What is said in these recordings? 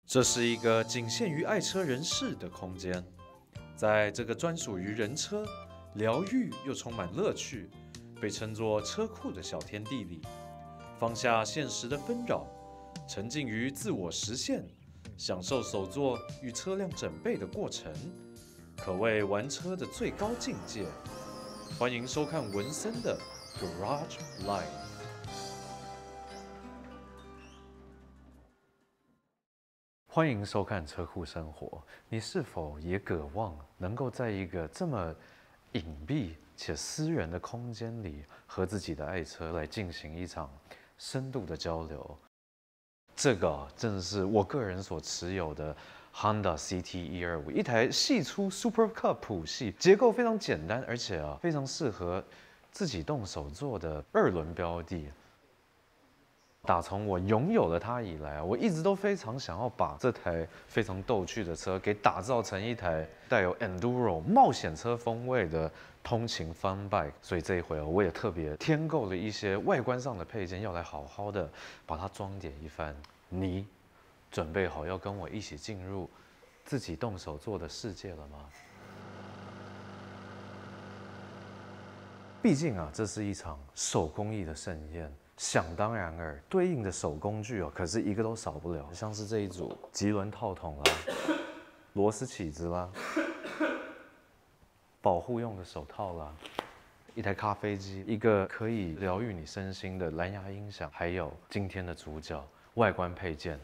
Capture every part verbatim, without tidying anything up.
这是一个仅限于爱车人士的空间，在这个专属于人车、疗愈又充满乐趣，被称作车库的小天地里，放下现实的纷扰，沉浸于自我实现，享受手作与车辆整备的过程，可谓玩车的最高境界。欢迎收看文森的 Garage Life。欢迎收看车库生活。你是否也渴望能够在一个这么隐蔽且私人的空间里，和自己的爱车来进行一场深度的交流？这个正是我个人所持有的 Honda C T 一二五，一台系出 Super Cup 谱系，结构非常简单，而且啊非常适合自己动手做的二轮标的。打从我拥有了它以来，我一直都非常想要把这台非常逗趣的车给打造成一台带有 Enduro 冒险车风味的通勤 Fun Bike。所以这一回我也特别添购了一些外观上的配件，要来好好的把它装点一番。你准备好要跟我一起进入自己动手做的世界了吗？毕竟啊，这是一场手工艺的盛宴。想当然尔，对应的手工具哦，可是一个都少不了，像是这一组棘轮套筒啦、螺丝起子啦、保护用的手套啦、一台咖啡机、一个可以疗愈你身心的蓝牙音响，还有今天的主角外观配件。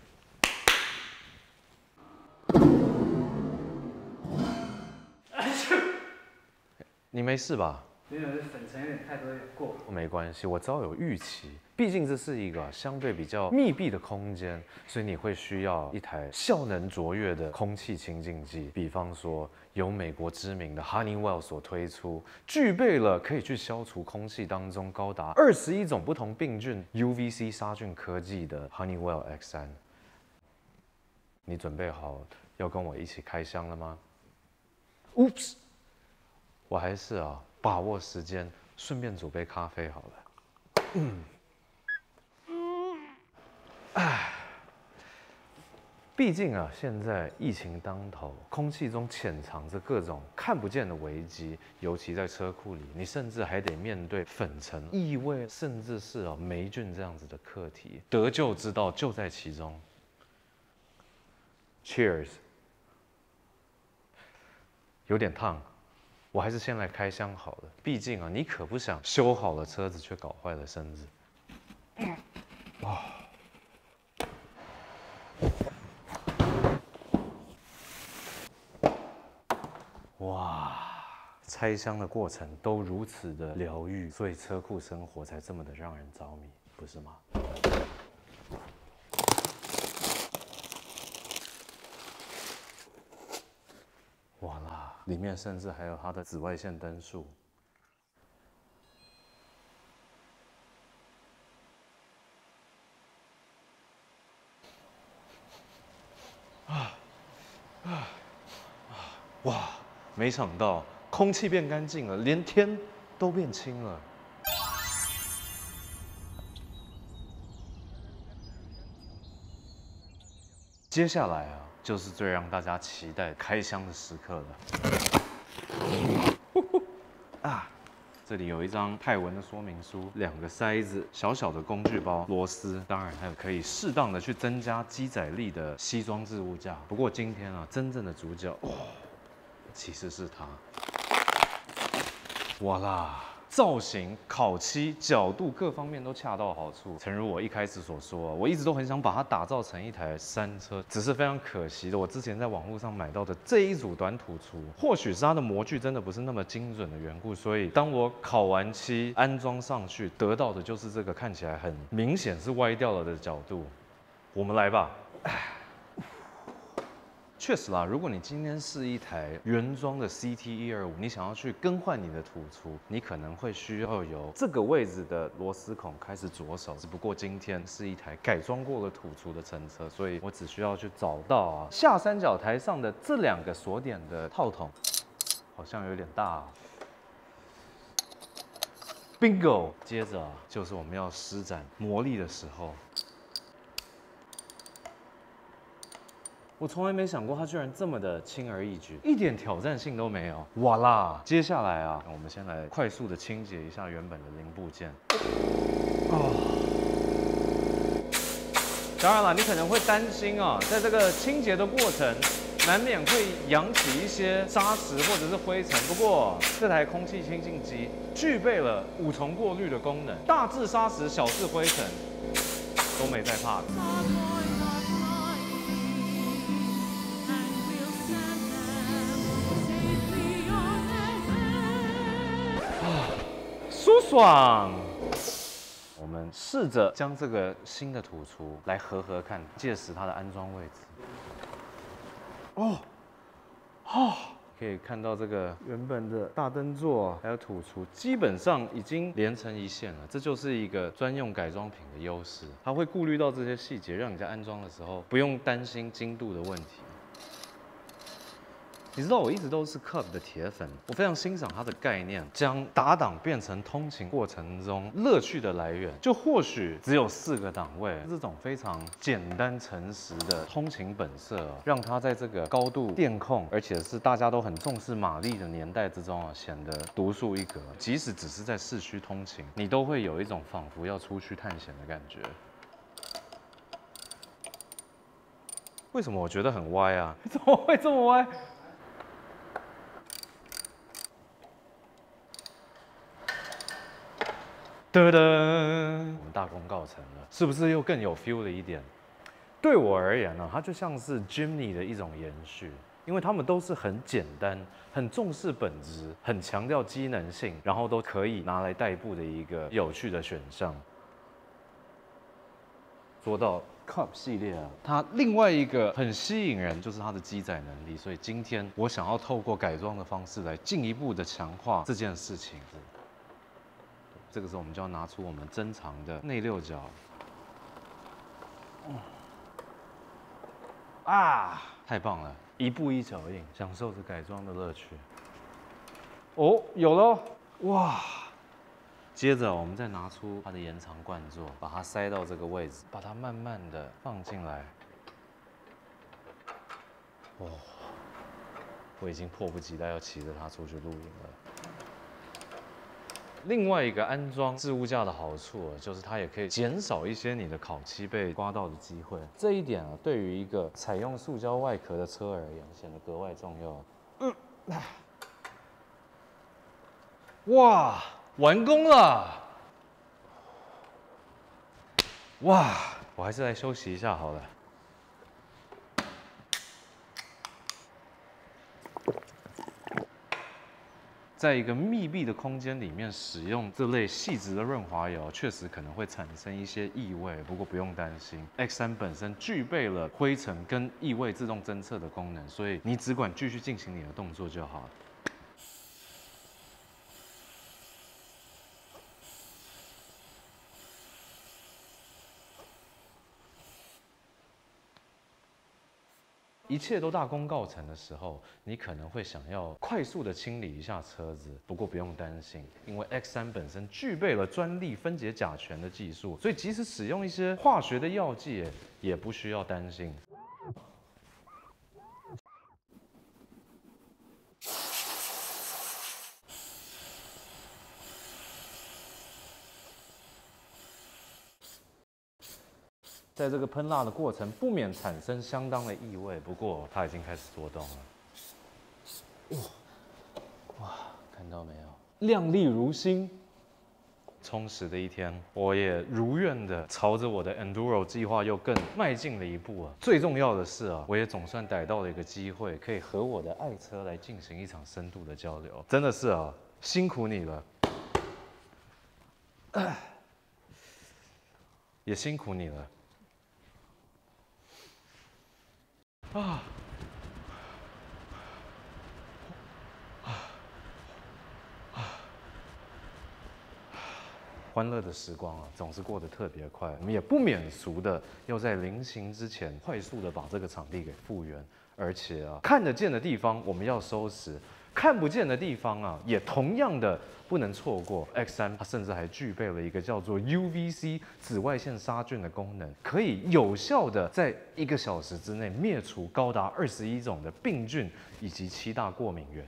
你没事吧？ 没有，粉尘有点太多，有点过。 没关系，我早有预期。毕竟这是一个相对比较密闭的空间，所以你会需要一台效能卓越的空气清净机。比方说，由美国知名的 Honeywell 所推出，具备了可以去消除空气当中高达二十一种不同病菌 U V C 杀菌科技的 Honeywell X 三。你准备好要跟我一起开箱了吗 ？Oops， 我还是啊。把握时间，顺便煮杯咖啡好了。嗯，唉，毕竟啊，现在疫情当头，空气中潜藏着各种看不见的危机，尤其在车库里，你甚至还得面对粉尘、异味，甚至是啊霉菌这样子的课题。得救之道就在其中。Cheers， 有点烫。我还是先来开箱好了，毕竟啊，你可不想修好了车子却搞坏了身子。哇！哇！拆箱的过程都如此的疗愈，所以车库生活才这么的让人着迷，不是吗？哇啦！里面甚至还有它的紫外线灯束。啊啊啊！哇！没想到空气变干净了，连天都变清了。接下来啊，就是最让大家期待开箱的时刻了。啊，这里有一张泰文的说明书，两个塞子，小小的工具包，螺丝，当然还有可以适当的去增加机载力的西装置物架。不过今天啊，真正的主角，哦，其实是它。哇啦！造型、烤漆、角度各方面都恰到好处。诚如我一开始所说，我一直都很想把它打造成一台山车，只是非常可惜的，我之前在网络上买到的这一组短土厨，或许是它的模具真的不是那么精准的缘故，所以当我烤完漆、安装上去，得到的就是这个看起来很明显是歪掉了的角度。我们来吧。确实啦，如果你今天是一台原装的 C T 一二五，你想要去更换你的土厨，你可能会需要由这个位置的螺丝孔开始着手。只不过今天是一台改装过了土厨的乘车，所以我只需要去找到啊下三角台上的这两个锁点的套筒，好像有点大啊。Bingo！ 接着啊，就是我们要施展魔力的时候。 我从来没想过它居然这么的轻而易举，一点挑战性都没有。哇啦！接下来啊，我们先来快速的清洁一下原本的零部件。哦。当然了，你可能会担心啊，在这个清洁的过程，难免会扬起一些沙石或者是灰尘。不过这台空气清净机具备了五重过滤的功能，大至沙石，小至灰尘，都没在怕的。舒爽。我们试着将这个新的土厨来合合看，届时它的安装位置。哦，哦，可以看到这个原本的大灯座还有土厨，基本上已经连成一线了。这就是一个专用改装品的优势，它会顾虑到这些细节，让你在安装的时候不用担心精度的问题。你知道我一直都是 Cub 的铁粉，我非常欣赏它的概念，将打档变成通勤过程中乐趣的来源。就或许只有四个档位，这种非常简单诚实的通勤本色、啊，让它在这个高度电控，而且是大家都很重视马力的年代之中啊，显得独树一格。即使只是在市区通勤，你都会有一种仿佛要出去探险的感觉。为什么我觉得很歪啊？怎么会这么歪？噔噔，我们大功告成了，是不是又更有 feel 了一点？对我而言呢，它就像是 Jimny 的一种延续，因为它们都是很简单、很重视本质、很强调机能性，然后都可以拿来代步的一个有趣的选项。说到 Cup 系列啊，它另外一个很吸引人就是它的机载能力，所以今天我想要透过改装的方式来进一步的强化这件事情。这个时候我们就要拿出我们珍藏的内六角。啊，太棒了！一步一脚印，享受着改装的乐趣。哦，有了！哇！接着我们再拿出它的延长罐座，把它塞到这个位置，把它慢慢的放进来。哦，我已经迫不及待要骑着它出去露营了。另外一个安装置物架的好处，就是它也可以减少一些你的烤漆被刮到的机会。这一点啊，对于一个采用塑胶外壳的车而言，显得格外重要。嗯，哇，完工了！哇，我还是来休息一下好了。在一个密闭的空间里面使用这类细质的润滑油，确实可能会产生一些异味，不过不用担心 ，X 三 本身具备了灰尘跟异味自动侦测的功能，所以你只管继续进行你的动作就好了。一切都大功告成的时候，你可能会想要快速的清理一下车子，不过不用担心，因为 X 三 本身具备了专利分解甲醛的技术，所以即使使用一些化学的药剂，也不需要担心。在这个喷蜡的过程，不免产生相当的异味。不过它已经开始做动了。哇，看到没有？亮丽如新。充实的一天，我也如愿的朝着我的 Enduro 计划又更迈进了一步啊！最重要的是啊，我也总算逮到了一个机会，可以和我的爱车来进行一场深度的交流。真的是啊，辛苦你了，也辛苦你了。啊！欢乐的时光啊，总是过得特别快。我们也不免俗的要在临行之前，快速的把这个场地给复原。而且啊，看得见的地方我们要收拾， 看不见的地方啊，也同样的不能错过。X 三它甚至还具备了一个叫做 U V C 紫外线杀菌的功能，可以有效的在一个小时之内灭除高达二十一种的病菌以及七大过敏源。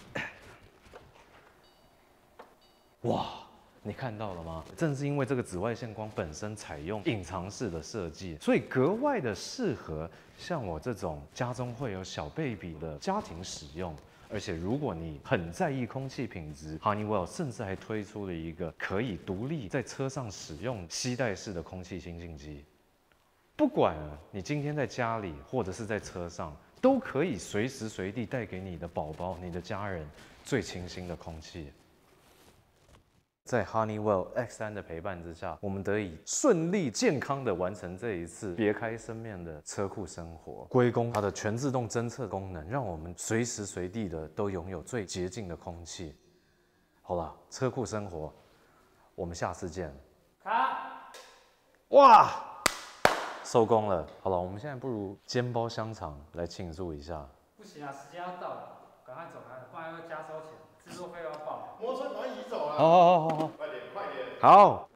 哇！你看到了吗？正是因为这个紫外线光本身采用隐藏式的设计，所以格外的适合像我这种家中会有小 baby 的家庭使用。而且如果你很在意空气品质 ，Honeywell 甚至还推出了一个可以独立在车上使用携带式的空气清净机。不管你今天在家里或者是在车上，都可以随时随地带给你的宝宝、你的家人最清新的空气。在 Honeywell X 三的陪伴之下，我们得以顺利健康的完成这一次别开生面的车库生活。归功它的全自动侦测功能，让我们随时随地的都拥有最洁净的空气。好了，车库生活，我们下次见。 卡。 哇，收工了。好了，我们现在不如煎包香肠来庆祝一下。 不行啊，时间要到了，赶快走开，不然会加收钱，制作费要报。 摩托车赶快移走了。 好好好好， 快点快点。 好。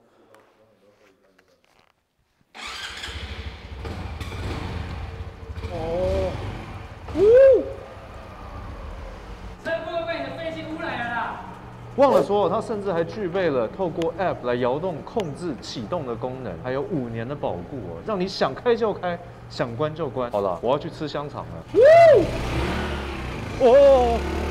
哦，呜！ 车库又被你的废气污染了啦！ 忘了说，它甚至还具备了透过 App 来摇动控制启动的功能，还有五年的保固哦，让你想开就开，想关就关。好了，我要去吃香肠了。哦。